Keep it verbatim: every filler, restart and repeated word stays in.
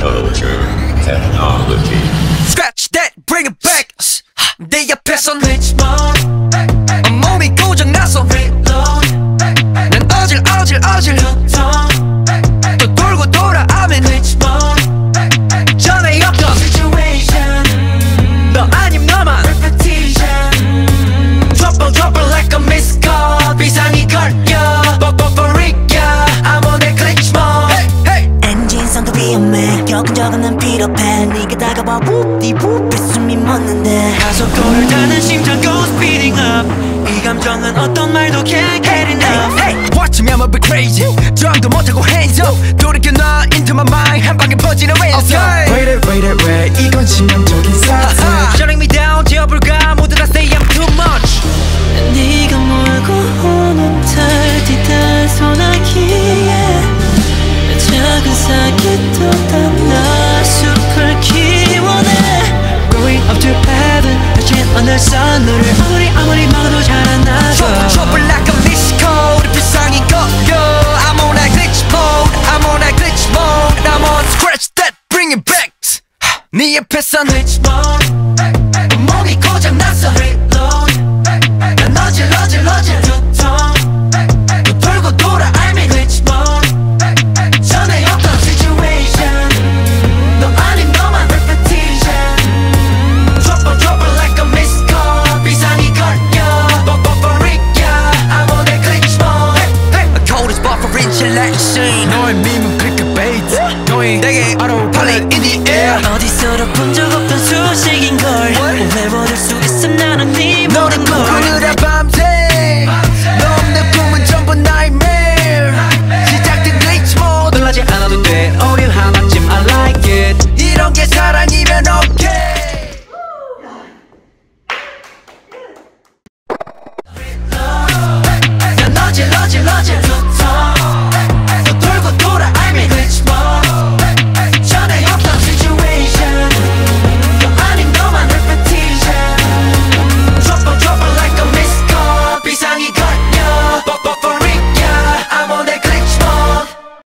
culture, technology. Scratch that, bring it back. 내 옆에선 Richmond, 몸이 고장나서 Reload. 난 어질 어질 어질 또 돌고 돌아오면 Richmond. 전에 없던 situation, 너 아님 너만 repetition. Trouble trouble like a missed call. 비상이 걸려 뽀뽀뽀리야. I'm on that Richmond. Hey, hey. 엔진 성도 위험해. 겪은 적은 난 필요해. 네가 다가와 웁디웁 숨이 멎는데 가속도를 타는 심장 goes speeding up. 이 감정은 어떤 말도 can't get enough. Hey, hey. Watch me, I'ma be crazy. 저항도 못하고 hands up. 돌이켜 나 into my mind. 한 방에 퍼지는 ransom. Okay. Wait it, wait it, wait. 이건 치명적인 사실. Shutting me down, 지어볼까? 모두 다 say I'm too much. 네가 몰고 오는 달 뒤달 소나기에 작은 사기도 담나 숲을 키워내. Going up to heaven, touching on the sun. 너를 아무리 아무리 막아도 잘 안 나가. Trouble like a missed code. 비상이 걸려. I'm on that glitch mode. I'm on that glitch mode. I'm on scratch that, bring it back. 네 옆에선 Richmond. 몸이 고장났어 Reload. 난 어질 어질 어질 두통. 또 돌고 돌아 I'm in Richmond. 전에 없던 situation, 너 아닌 너만 repetition. Trouble trouble like a missed call. 비상이 걸려 뽀뽀뽀리야. I'm on that glitch mode. Hey, hey. A cold is buffer insulation. 너의 밈은 clickbait. 너의 내게 autopilot in the air. 어디서도 본 적 없던